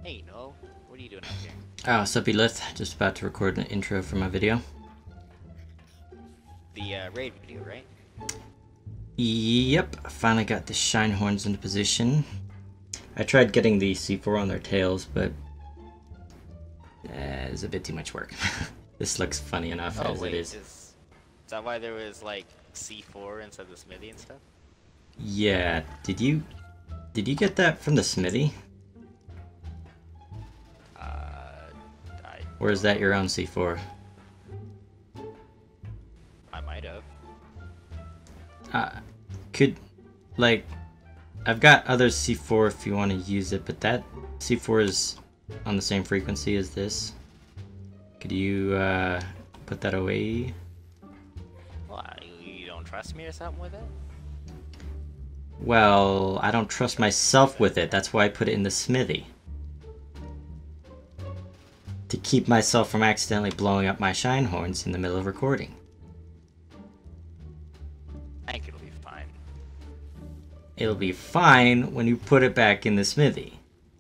Hey, Noel. What are you doing out here? Oh, sup, Lith. Just about to record an intro for my video. The raid video, right? Yep, I finally got the shine horns into position. I tried getting the C4 on their tails, but it's a bit too much work. This looks funny enough as it is. Is that why there was like C4 inside the smithy and stuff? Yeah, did you get that from the smithy? Or is that your own C4? I might have. I've got other C4 if you want to use it, but that C4 is on the same frequency as this. Could you put that away? Well, you don't trust me or something with it? Well, I don't trust myself with it. That's why I put it in the smithy. To keep myself from accidentally blowing up my shine horns in the middle of recording. I think it'll be fine. It'll be fine when you put it back in the smithy.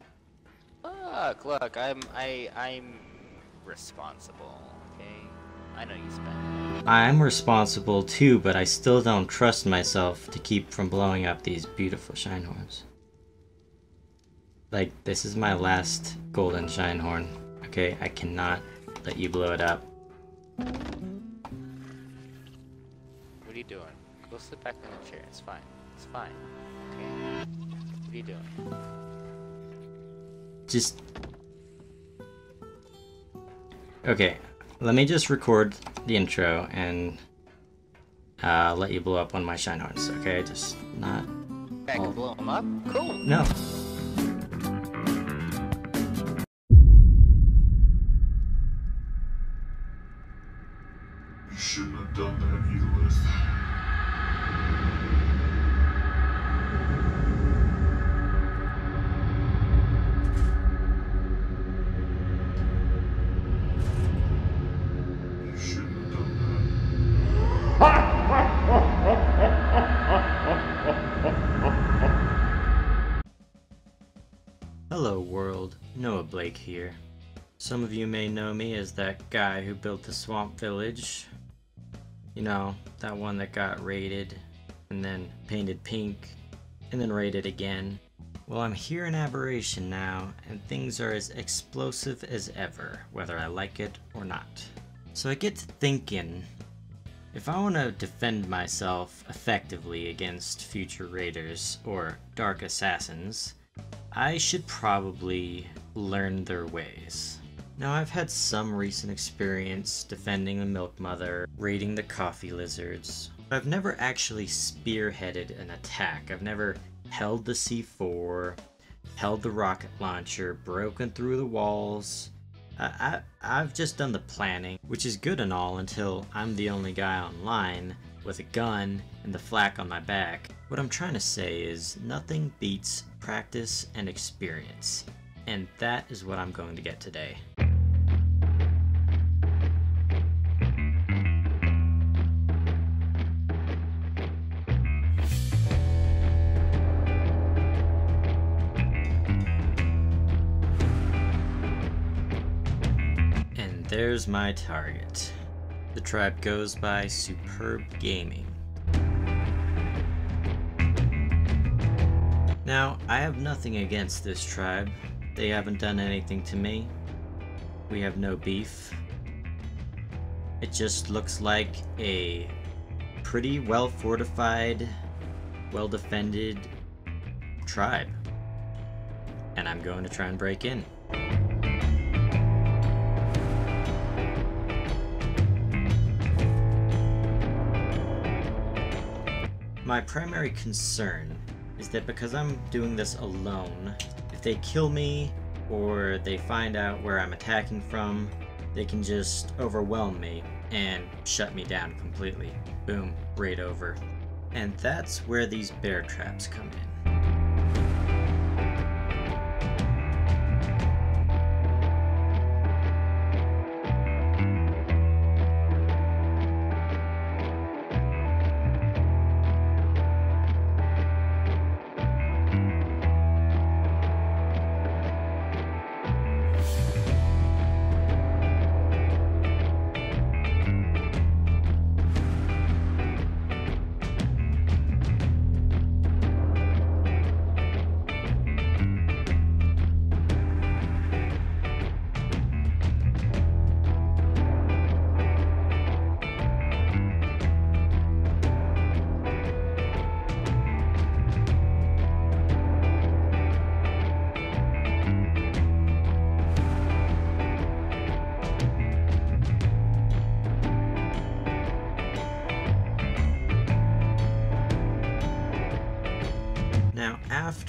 Look, I'm responsible, okay? I know you spent. I'm responsible too, but I still don't trust myself to keep from blowing up these beautiful shine horns. Like, this is my last golden shine horn. Okay, I cannot let you blow it up. What are you doing? Go sit back in the chair. It's fine. It's fine. Okay? What are you doing? Just... Okay, let me just record the intro and let you blow up one of my shine horns, okay? Just not... I can blow them up? Cool! No. You shouldn't have done that, Edith. You shouldn't have done that. Hello world, Noah Blake here. Some of you may know me as that guy who built the swamp village. You know, that one that got raided, and then painted pink, and then raided again. Well, I'm here in Aberration now, and things are as explosive as ever, whether I like it or not. So I get to thinking, if I want to defend myself effectively against future raiders, or dark assassins, I should probably learn their ways. Now, I've had some recent experience defending the Milk Mother, raiding the coffee lizards, but I've never actually spearheaded an attack. I've never held the C4, held the rocket launcher, broken through the walls. I've just done the planning, which is good and all until I'm the only guy online with a gun and the flak on my back. What I'm trying to say is nothing beats practice and experience, and that is what I'm going to get today. And there's my target. The tribe goes by Superb Gaming. Now, I have nothing against this tribe. They haven't done anything to me. We have no beef. It just looks like a pretty well-fortified, well-defended tribe. And I'm going to try and break in. My primary concern is that because I'm doing this alone, if they kill me or they find out where I'm attacking from, they can just overwhelm me and shut me down completely. Boom, raid over. And that's where these bear traps come in.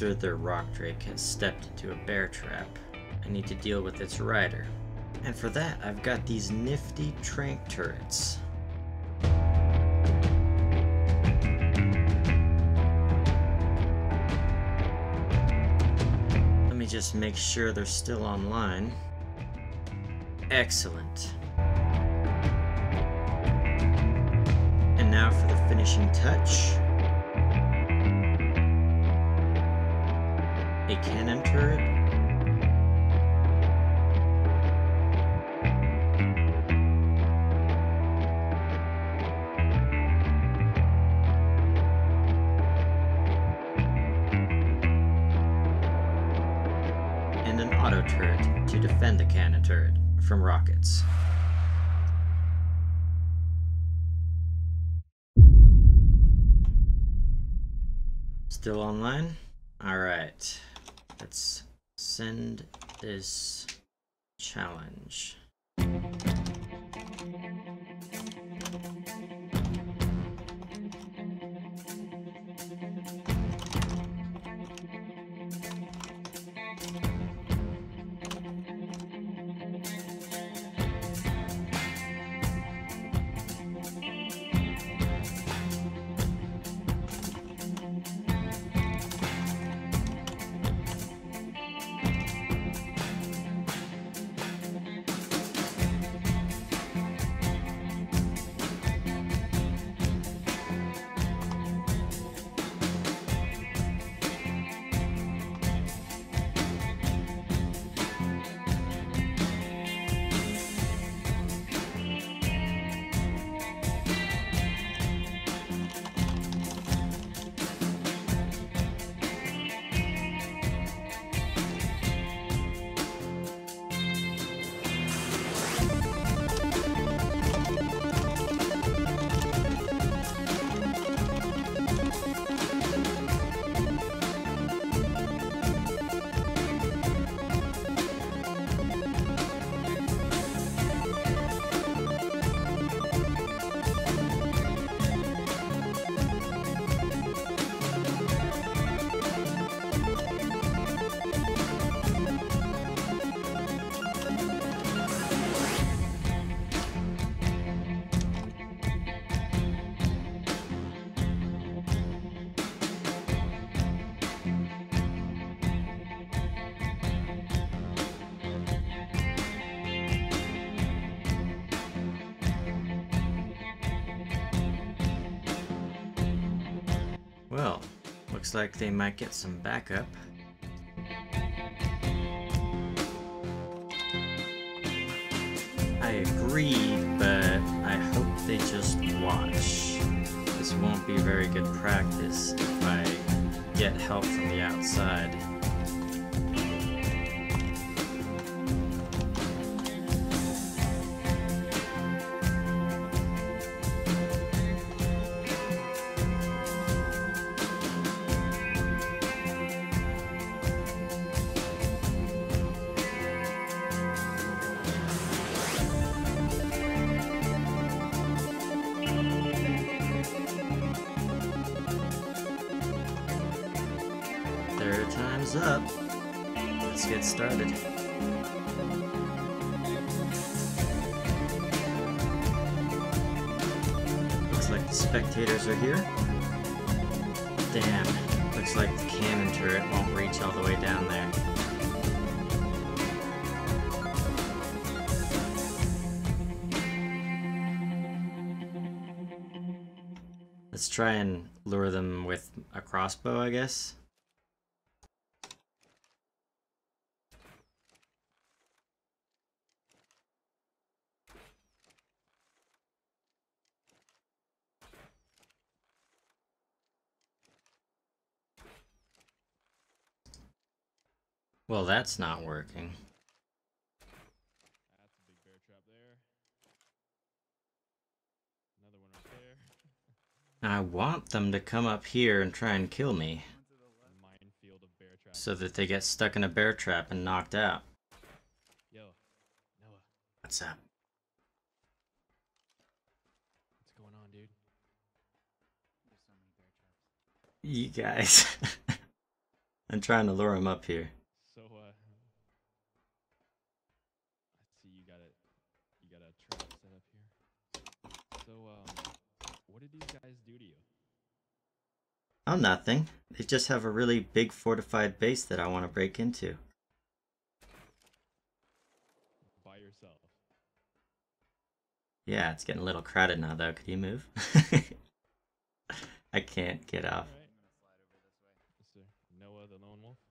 after the rock drake has stepped into a bear trap, I need to deal with its rider. And for that, I've got these nifty trank turrets. Let me just make sure they're still online. Excellent. And now for the finishing touch. A cannon turret. And an auto turret to defend the cannon turret from rockets. Still online? Alright. Let's send this challenge. Well, looks like they might get some backup. I agree, but I hope they just watch. This won't be very good practice if I get help from the outside. Third time's up. Let's get started. Looks like the spectators are here. Damn, looks like the cannon turret won't reach all the way down there. Let's try and lure them with a crossbow, I guess. Well, that's not working. That's a big bear trap there. Another one right there. I want them to come up here and try and kill me, A minefield of bear traps. so that they get stuck in a bear trap and knocked out. Yo, Noah, What's up? what's going on, dude? There's so many bear traps. You guys. I'm trying to lure him up here. So, let's see, you got a trap set up here. So, what did these guys do to you? Oh, nothing. They just have a really big fortified base that I want to break into. By yourself. Yeah, it's getting a little crowded now, though. Could you move? I can't get off. Alright. Yes, sir. Noah the lone wolf.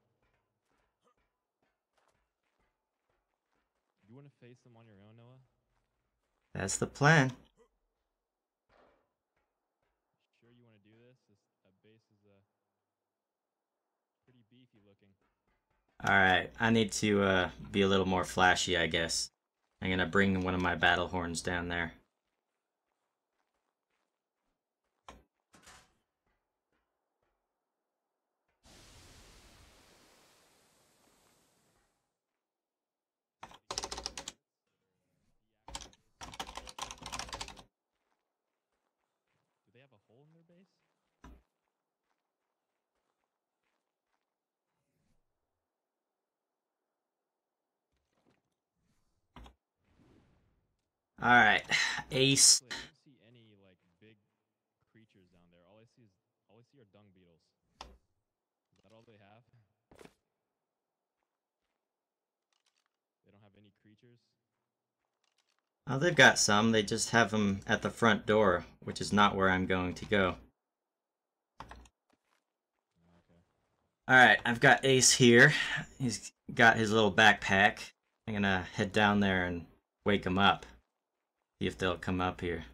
You want to face them on your own, Noah? That's the plan. Sure you want to do this? That base is pretty beefy looking. Alright, I need to be a little more flashy, I guess. I'm gonna bring one of my battle horns down there. Do they have a hole in their base? Alright, Ace. I don't see any like big creatures down there. All I see are dung beetles. Is that all they have? They don't have any creatures. Oh, they've got some. They just have them at the front door, which is not where I'm going to go. Okay. Alright, I've got Ace here. He's got his little backpack. I'm gonna head down there and wake him up. See if they'll come up here.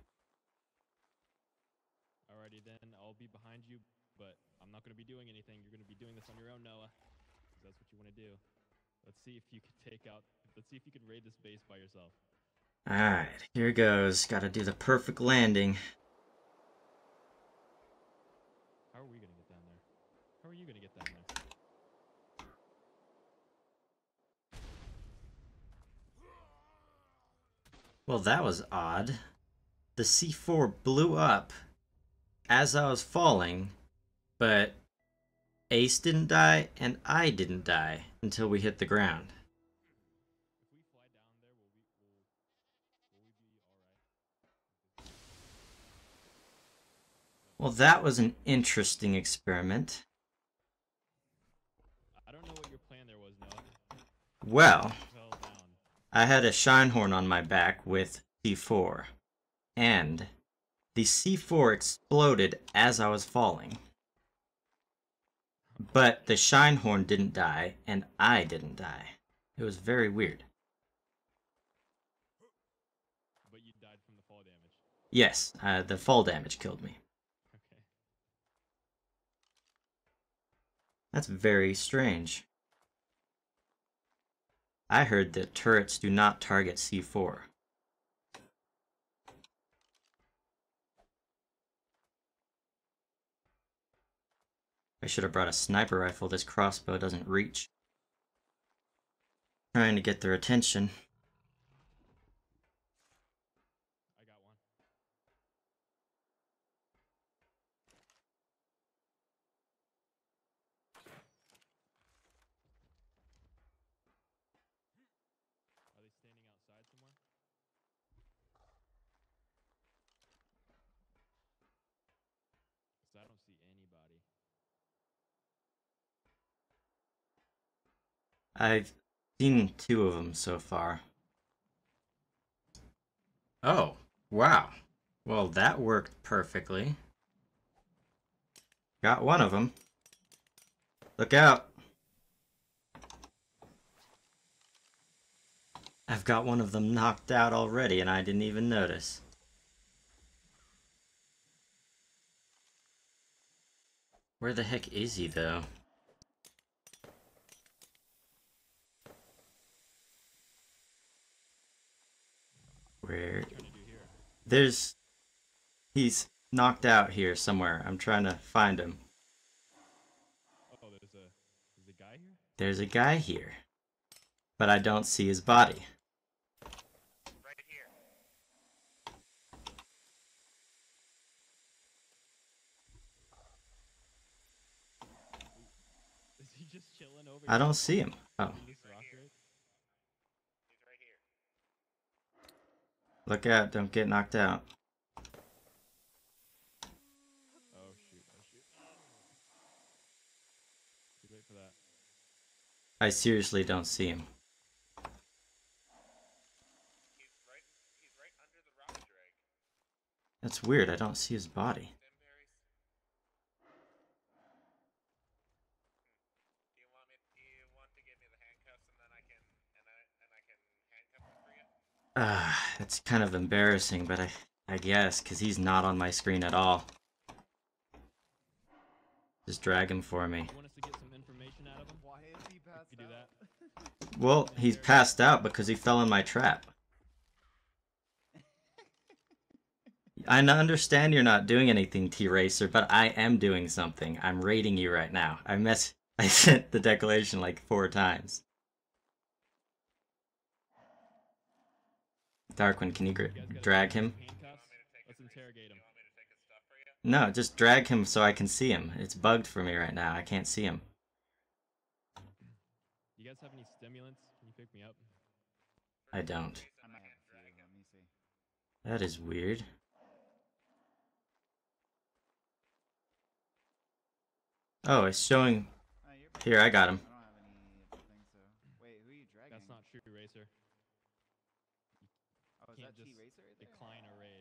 Alrighty then, I'll be behind you, but I'm not going to be doing anything. You're going to be doing this on your own, Noah. Because that's what you want to do. Let's see if you can let's see if you can raid this base by yourself. Alright, here goes. Gotta do the perfect landing. How are we going to get down there? How are you going to get down there? Well, that was odd. The C4 blew up as I was falling, but Ace didn't die and I didn't die until we hit the ground. If we fly down there, will we be alright? Well, that was an interesting experiment. I don't know what your plan there was, Noah. Well, Fell down. I had a Shinehorn on my back with C4, and the C4 exploded as I was falling. But the Shinehorn didn't die, and I didn't die. It was very weird. But you died from the fall damage. Yes, the fall damage killed me. Okay. That's very strange. I heard that turrets do not target C4. I should have brought a sniper rifle. This crossbow doesn't reach. Trying to get their attention. I got one. Are they standing outside somewhere? Because I don't see anybody. I've seen 2 of them so far. Oh, wow. Well, that worked perfectly. Got one of them. Look out. I've got one of them knocked out already and I didn't even notice. Where the heck is he, though? Where? What are you trying to do here? There's... He's knocked out here somewhere. I'm trying to find him. Oh, there's a guy here? There's a guy here. But I don't see his body. Right here. Is he just I don't see him. Oh, In this rock right? look out, don't get knocked out. Oh shoot! Oh shoot! Too late for that. I seriously don't see him. He's right under the rock drag. That's weird, I don't see his body. Stimberries. Do you want to give me the handcuffs and then I can handcuff him for you? It's kind of embarrassing, but I guess, because he's not on my screen at all. Just drag him for me. You want us to get some information out of him? Why is he passed You do that. Well, he's passed out because he fell in my trap. I understand you're not doing anything, T-Racer, but I am doing something. I'm raiding you right now. I sent the declaration like 4 times. Darkwing, can you drag him? Handcuffs? Let's interrogate him. No, just drag him so I can see him. It's bugged for me right now. I can't see him. You guys have any stimulants? Can you pick me up? I don't. I might have a few. Let me see. That is weird. Oh, it's showing... You're Here, I got him. I don't have any things, so. Wait, who are you dragging? That's not true, Racer. Oh, is can't that just T-Racer right there? Decline a raid.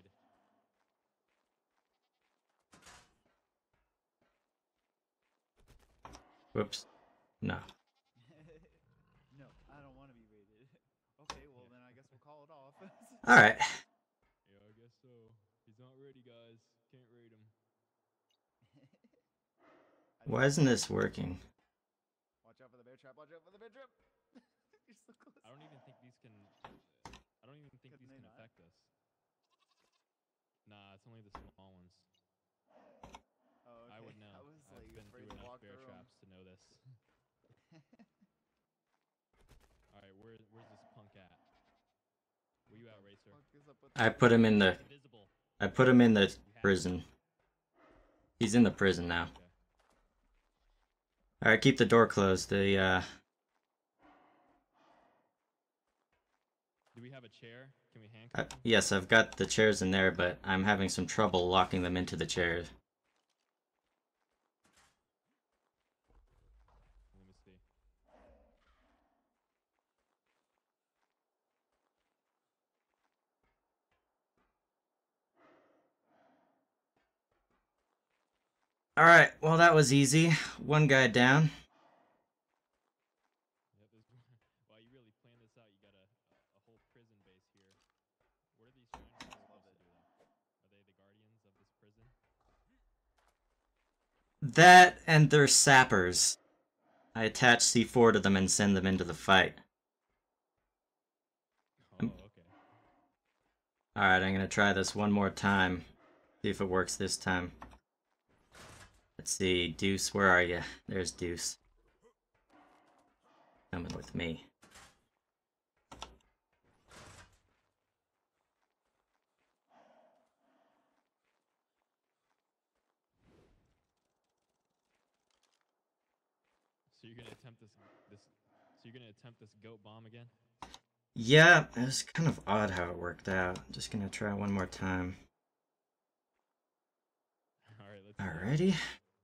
Whoops. No. No, I don't want to be raided. Okay, well then I guess we'll call it off. Alright. Yeah, I guess so. He's not ready, guys. Can't raid him. Why isn't this working? Watch out for the bear trap. Watch out for the bear trap. You're so close. I don't even think these can. I don't even think Couldn't these they can not? affect us. Nah, it's only the small ones. Oh, okay. I would know. I was I've like been afraid through to enough walk bear through 'em. traps to know this. All right, where's this punk at? Where you at, Racer? Fuck is up with I that? put him in the... Invisible. I put him in the prison. He's in the prison now. Okay. Alright, keep the door closed. Do we have a chair? Can we handcuff him? Yes, I've got the chairs in there, but I'm having some trouble locking them into the chairs. Let me see. Alright, well that was easy. One guy down. Yep, wow, you really planned this out. You got a whole prison base here. What are these strangers supposed to do then? Are they the guardians of this prison? That and they're sappers. I attach C4 to them and send them into the fight. Oh, okay. Alright, I'm gonna try this one more time. See if it works this time. Let's see, Deuce, where are you? There's Deuce. Coming with me. So you're gonna attempt this. So you're gonna attempt this goat bomb again? Yeah, it was kind of odd how it worked out. I'm just gonna try one more time. All right, let's. Do it. Alrighty.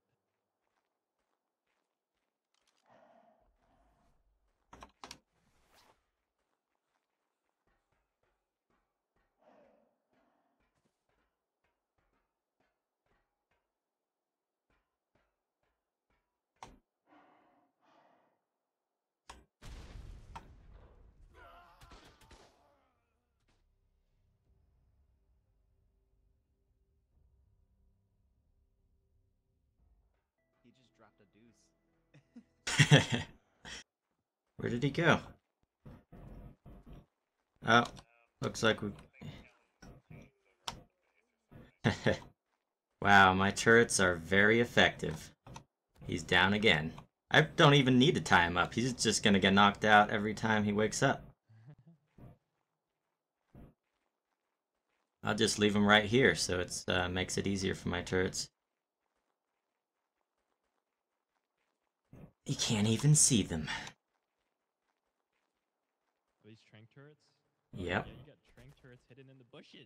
He just dropped a deuce. Where did he go? Oh, looks like we... Wow, my turrets are very effective. He's down again. I don't even need to tie him up. He's just gonna get knocked out every time he wakes up. I'll just leave him right here, so it makes it easier for my turrets. You can't even see them. Are these trank turrets? Yep. Yeah, you got trank turrets hidden in the bushes.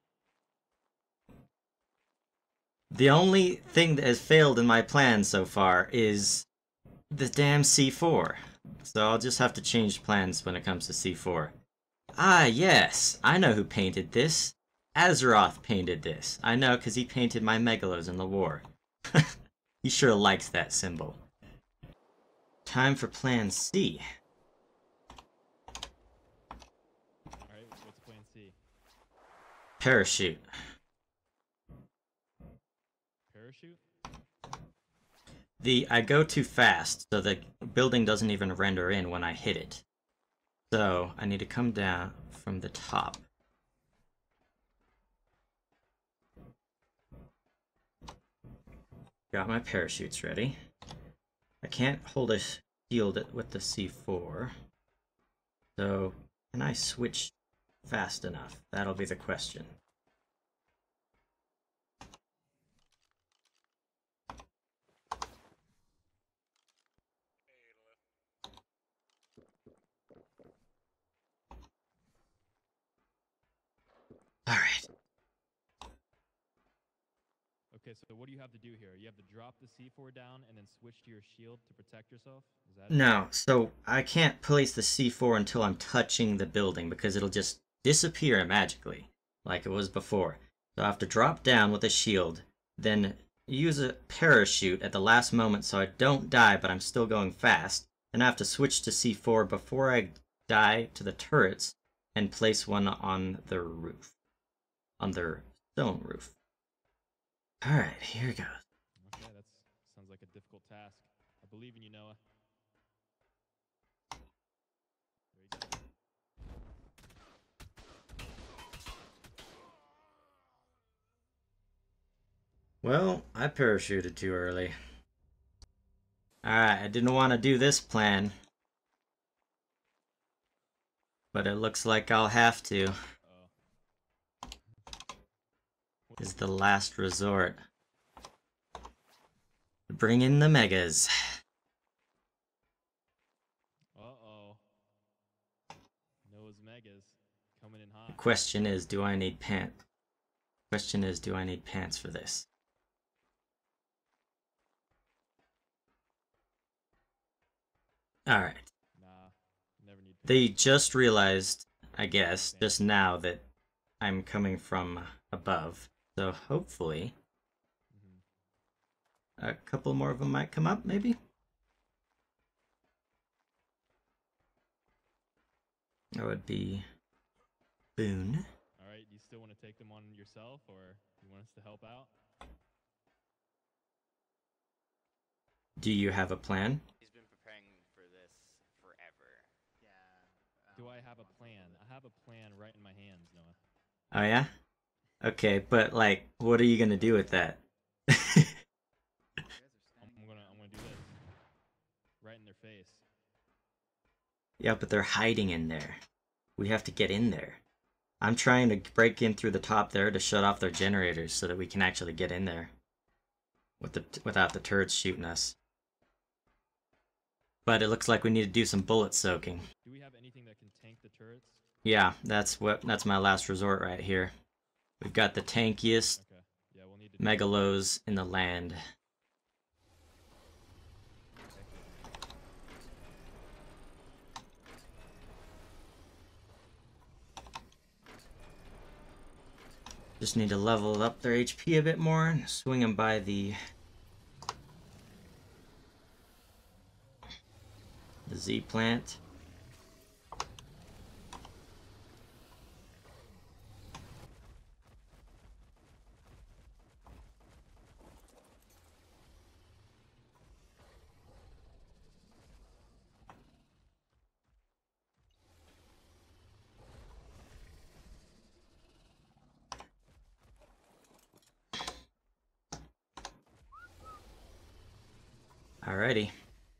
The only thing that has failed in my plan so far is the damn C4. So I'll just have to change plans when it comes to C4. Ah, yes! I know who painted this. Azeroth painted this. I know because he painted my megalos in the war. He sure likes that symbol. Time for plan C. Alright, what's plan C? Parachute. Parachute? I go too fast, so the building doesn't even render in when I hit it. So, I need to come down from the top. Got my parachutes ready. I can't hold a shield with the C4. So, can I switch fast enough? That'll be the question. Alright. Okay, so what do you have to do here? You have to drop the C4 down and then switch to your shield to protect yourself? Is that it? No, so I can't place the C4 until I'm touching the building because it'll just disappear magically, like it was before. So I have to drop down with a shield, then use a parachute at the last moment so I don't die but I'm still going fast. Then I have to switch to C4 before I die to the turrets and place one on the roof. On their stone roof. Alright, here goes. Okay, that sounds like a difficult task. I believe in you, Noah. There you go. Well, I parachuted too early. Alright, I didn't want to do this plan. But it looks like I'll have to. Uh-oh. Is the last resort. Bring in the megas. Uh-oh. Noah's Megas coming in hot. Question is, do I need pants? Question is, do I need pants for this? Alright. Nah, never need They just realized, I guess, just now that I'm coming from above. So hopefully, Mhm. a couple more of them might come up, maybe? That would be boon. Alright, do you still want to take them on yourself, or you want us to help out? Do you have a plan? He's been preparing for this forever. Yeah. Do I have a plan? I have a plan right in my hands, Noah. Oh yeah? Okay, but like, what are you gonna do with that? You guys are I'm standing gonna do this. Right in their face. Yeah, but they're hiding in there. We have to get in there. I'm trying to break in through the top there to shut off their generators so that we can actually get in there. Without the turrets shooting us. But it looks like we need to do some bullet soaking. Do we have anything that can tank the turrets? Yeah, that's my last resort right here. We've got the tankiest Okay. Yeah, we'll need to megalos in the land. Just need to level up their HP a bit more and swing them by the Z plant. Alrighty.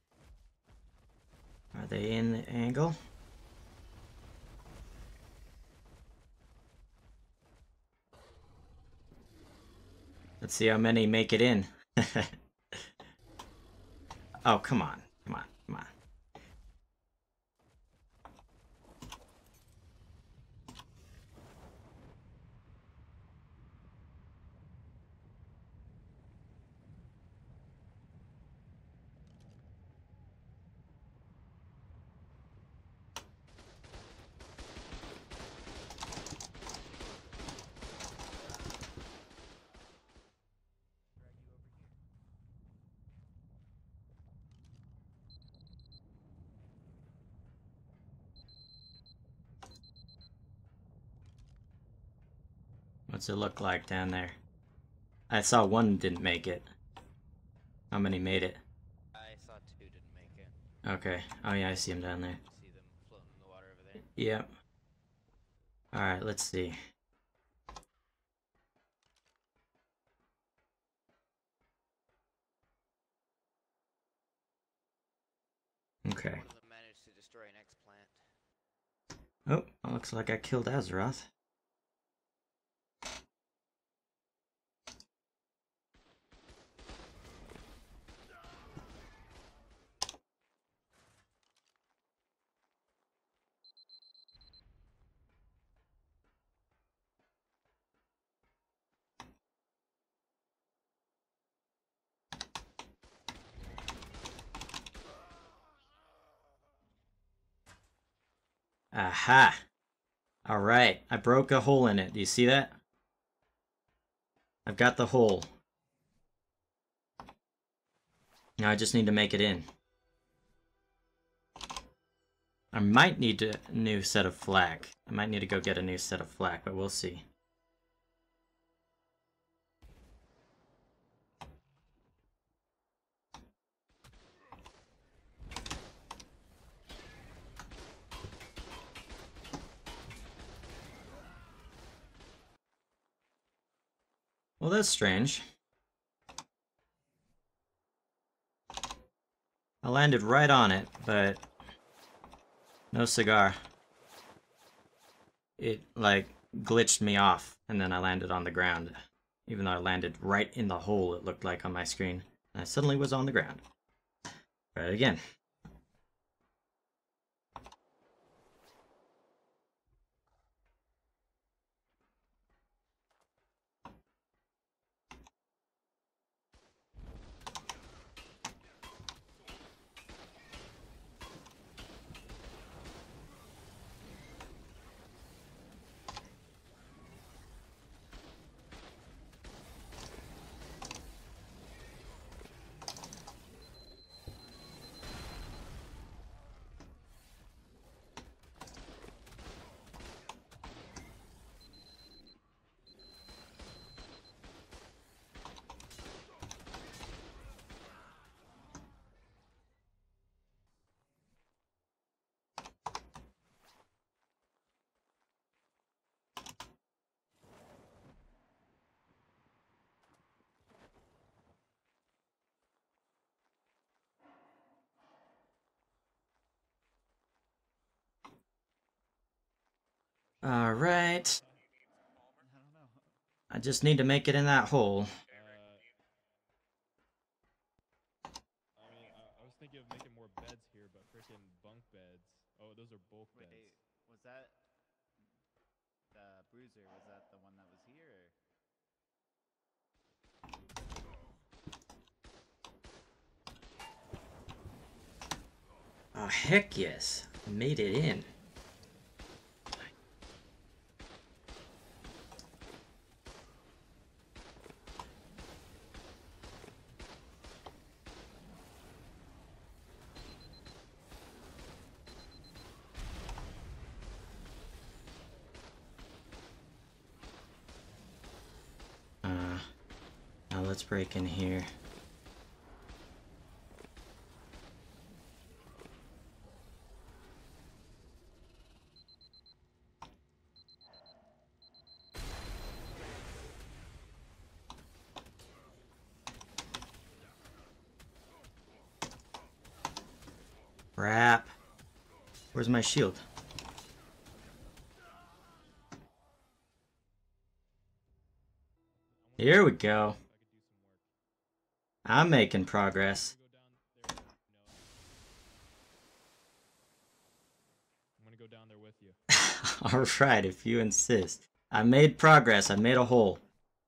Are they in the angle? Let's see how many make it in. Oh, come on. What's it look like down there? I saw one didn't make it. How many made it? I saw 2 didn't make it. Okay. Oh yeah, I see them down there. See them floating in the water over there. Yep. Alright, let's see. Okay. One of them managed to destroy an X-plant. Oh, looks like I killed Azeroth. Aha! Alright, I broke a hole in it. Do you see that? I've got the hole. Now I just need to make it in. I might need a new set of flak. I might need to go get a new set of flak, but we'll see. Well, that's strange. I landed right on it, but no cigar. It, like, glitched me off, and then I landed on the ground. Even though I landed right in the hole, it looked like on my screen. And I suddenly was on the ground. Try it again. Alright. I don't know. I just need to make it in that hole. I mean, I was thinking of making more beds here, but freaking bunk beds. Oh, those are bulk Wait, beds. was that the bruiser? Was that the one that was here? Oh, heck yes. I made it in. Now let's break in here. Crap. Where's my shield? Here we go. I'm making progress. I'm gonna go down there with you. Alright, if you insist. I made progress. I made a hole.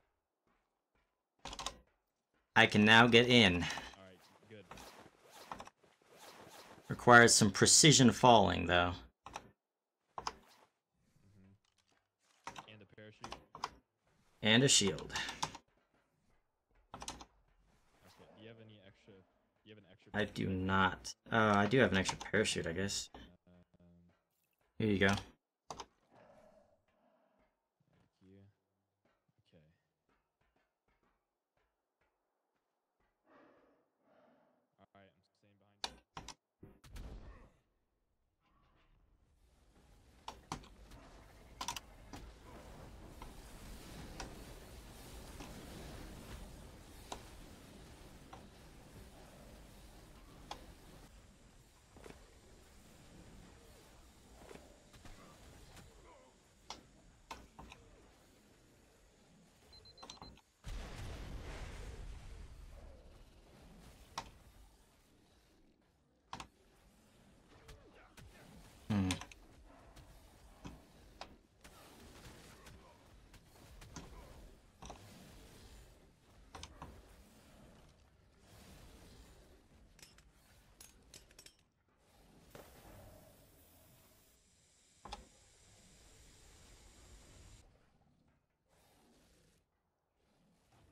I can now get in. Alright, good. Requires some precision falling, though. And a parachute. And a shield. Okay. Do you have any extra? Do you have an extra? I do not. I do have an extra parachute, I guess. Here you go. Thank you.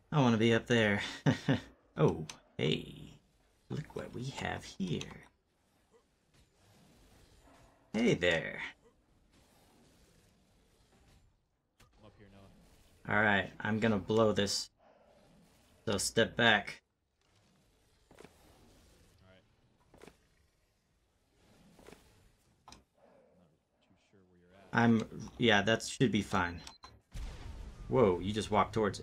I want to be up there. Oh, hey. Look what we have here. Hey there. I'm up here, Noah. Alright, I'm gonna blow this. So step back. Alright. Not too sure where you're at. Yeah, that should be fine. Whoa, you just walked towards it.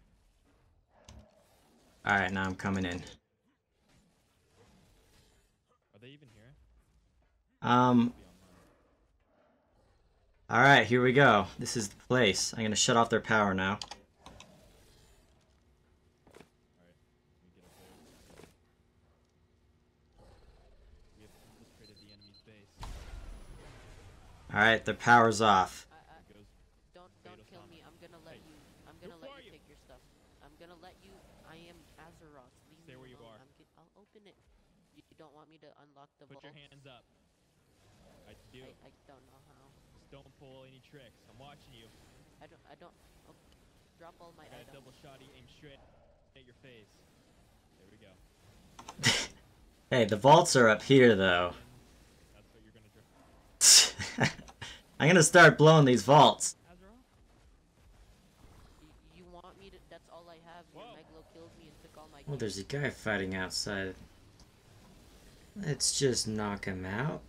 Alright, now I'm coming in. Are they even here? Um, Be online. alright, here we go. This is the place. I'm gonna shut off their power now. Alright. Let me get up there. We have infiltrated the enemy's base. Alright, the power's off. It goes. Don't Kratos kill on me. it. I'm gonna let Hey, you. I'm gonna who let are you you? take your stuff. I'm gonna let you. I am Azeroth. Leave Stay me where you alone. are. I'll open it. You don't want me to unlock the Put vault? your hands up. I do. I don't know how. Just don't pull any tricks. I'm watching you. I don't. Okay. Drop all my I got a items. double shotty aim straight at your face. There we go. Hey, the vaults are up here, though. That's what you're gonna do. I'm gonna start blowing these vaults. Azeroth? You want me to? That's all I have. Your Whoa. Meglo killed me and took all my. Well, gear. there's a guy fighting outside. Let's just knock him out.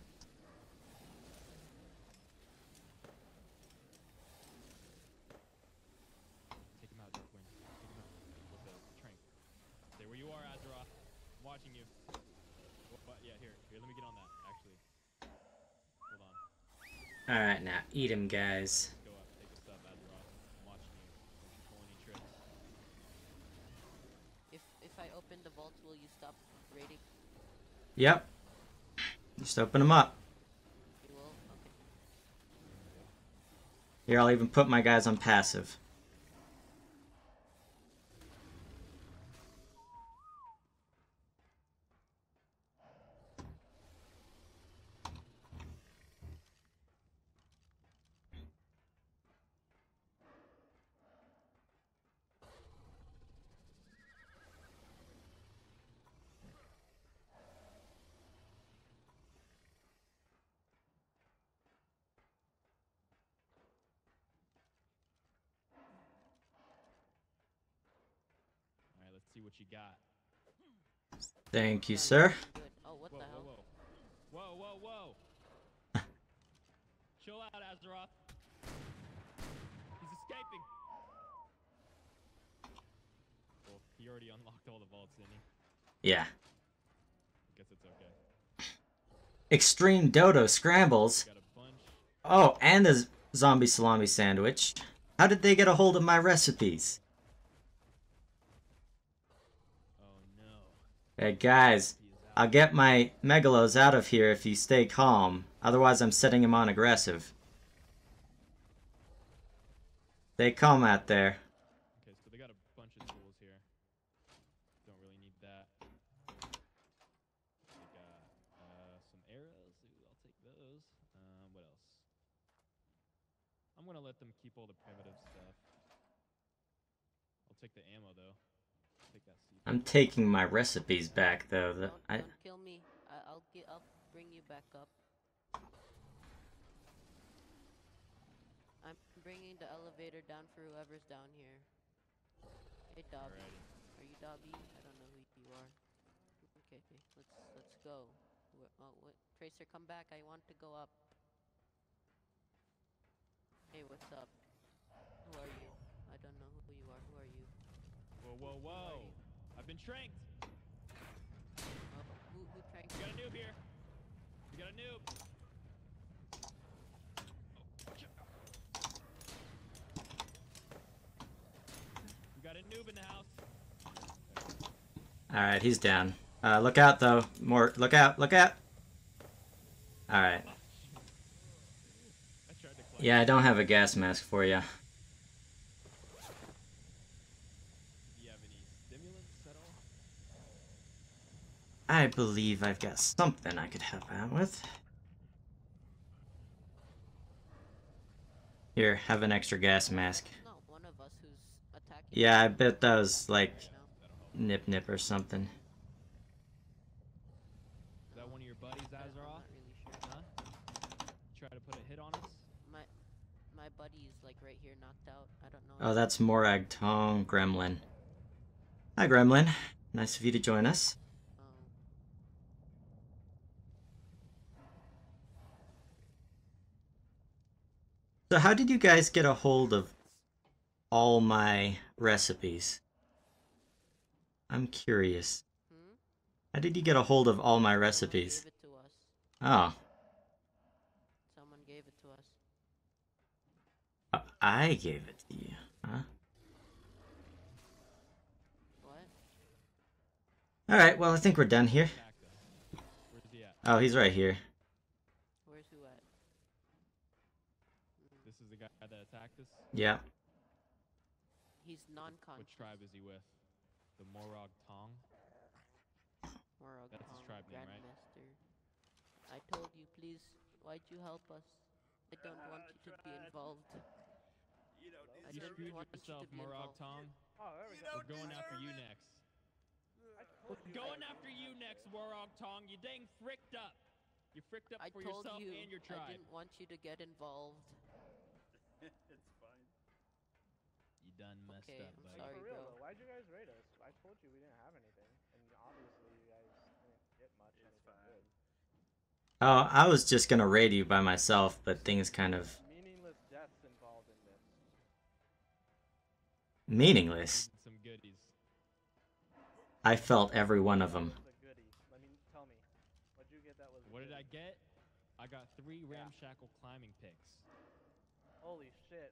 Take him out, Darkwing. Take him out. With the trank. Stay where you are, Azeroth. I'm watching you. What? Yeah, here. Let me get on that, actually. Hold on. Alright, now eat him, guys. Go up. Take this up, Azeroth. I'm watching you. Don't you pull any tricks. If I open the vaults, will you stop raiding? Yep. Just open them up. You will. Okay. Here, I'll even put my guys on passive. Alright, let's see what you got. Thank you, Done. sir. Good. Oh, what Whoa, the whoa, hell? whoa. Whoa, whoa, whoa. Chill out, Azeroth. He's escaping. Well, he already unlocked all the vaults, didn't he? Yeah. Guess it's okay. Extreme Dodo Scrambles. Got a bunch. Oh, and the zombie salami sandwich. How did they get a hold of my recipes? Oh no. Hey, guys. He is out. I'll get my Megalos out of here if you stay calm. Otherwise, I'm setting him on aggressive. Stay calm out there. Okay, so they got a bunch of tools here. Don't really need that. They got some arrows. Ooh, I'll take those. What else? I'm gonna let them keep all the primitive stuff. I'll take the ammo though. Take that seed. I'm taking my recipes back, though. Don't kill me. I'll bring you back up. I'm bringing the elevator down for whoever's down here. Hey, Dobby. Alrighty. Are you Dobby? I don't know who you are. Okay, let's go. Oh, what? Tracer, come back. I want to go up. Hey, what's up? Who are you? I don't know who you are. Who are you? Whoa, whoa, whoa! I've been tranked. Oh, who tranked We you? got a noob here. We got a noob. Oh, watch out. We got a noob in the house. Alright, he's down. Look out, though. Look out, look out! Alright. I tried to climb. Yeah, I don't have a gas mask for you. Do you have any stimulants at all? I believe I've got something I could help out with. Here, have an extra gas mask. It's not one of us who's attacking Yeah, I bet that was like right now. That'll help. Nip Nip or something. Is that one of your buddies, I'm Azeroth? not really sure. Huh? Try to put a hit on us? My buddy is like right here, knocked out. I don't know. Oh, that's Morag Tong Gremlin. Hi, Gremlin. Nice of you to join us. Um, So how did you guys get a hold of all my recipes? I'm curious. hmm? How did you get a hold of all my recipes? Gave it to us. Oh, Someone gave it to us. I gave it to you, huh? What? Alright, well, I think we're done here. Attack them. Where's he at? Oh, he's right here. Where's who at? This is the guy that attacked us? Yeah. He's non-conscious. Which tribe is he with? The Morag Tong? Morag That's his Tong, tribe name, right? Grandmaster. I told you, please. Why'd you help us? I don't want you to be involved. You don't I You didn't screwed want you to yourself, be Morag involved. Tong. Oh, there we You go. don't We're going after you deserve it. next. We're going after you next, Morag Tong. You dang fricked up. You fricked up I for told yourself you and your I tribe. didn't want you to get involved. It's fine. You done messed Okay, up, I'm buddy. sorry. For real bro. though, why'd you guys raid us? I told you we didn't have anything, and obviously you guys didn't get much. It's anything fine. good. Oh, I was just gonna raid you by myself, but things kind of Meaningless deaths involved in this. meaningless. Needed some goodies. I felt every one of them. What was a goodie? Let me tell me. What'd you get that was? a What did I goodie? get? I got 3 ramshackle climbing picks. Holy shit!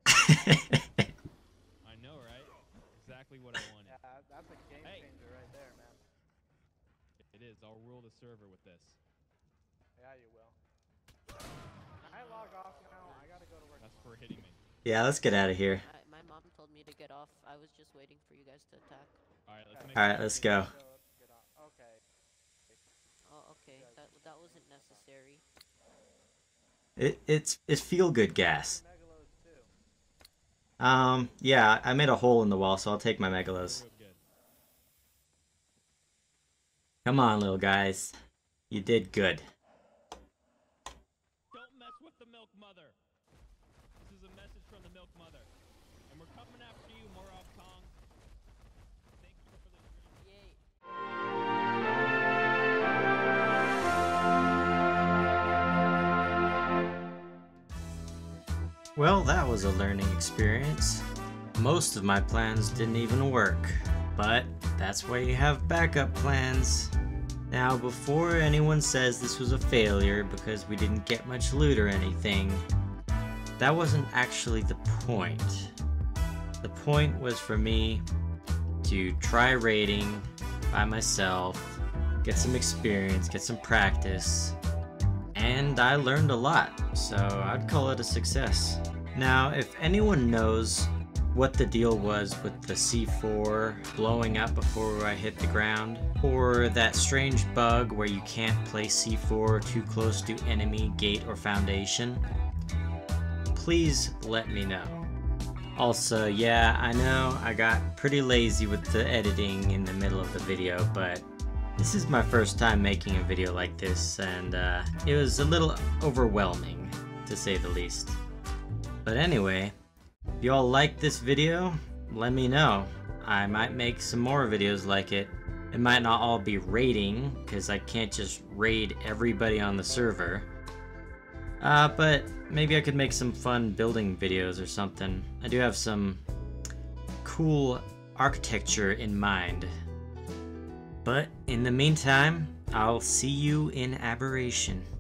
I know, right? Exactly what I wanted. Yeah, that's a game Hey. changer right there, man. It is. I'll rule the server with this. Yeah, you will. Can I log off now? I gotta go to work. That's for hitting me. Yeah, let's get out of here. My mom told me to get off. I was just waiting for you guys to attack. Alright, let's make Alright, it let's happen. go. Get off. Okay. Oh, okay. That wasn't necessary. It's feel good gas. Megalos too. Yeah, I made a hole in the wall, so I'll take my megalos. Real good. Come on, little guys. You did good. Don't mess with the Milk Mother. This is a message from the Milk Mother. And we're coming after you, Morag Tong. Thank you for the dream. Yay. Well, that was a learning experience. Most of my plans didn't even work, but that's why you have backup plans. Now, before anyone says this was a failure because we didn't get much loot or anything, that wasn't actually the point. The point was for me to try raiding by myself, get some experience, get some practice, and I learned a lot, so I'd call it a success. Now, if anyone knows what the deal was with the C4 blowing up before I hit the ground, or that strange bug where you can't place C4 too close to enemy, gate, or foundation, please let me know. Also, yeah, I know I got pretty lazy with the editing in the middle of the video, but this is my first time making a video like this, and it was a little overwhelming, to say the least. But anyway, if y'all like this video, let me know. I might make some more videos like it. It might not all be raiding, because I can't just raid everybody on the server. But maybe I could make some fun building videos or something. I do have some cool architecture in mind. But in the meantime, I'll see you in Aberration.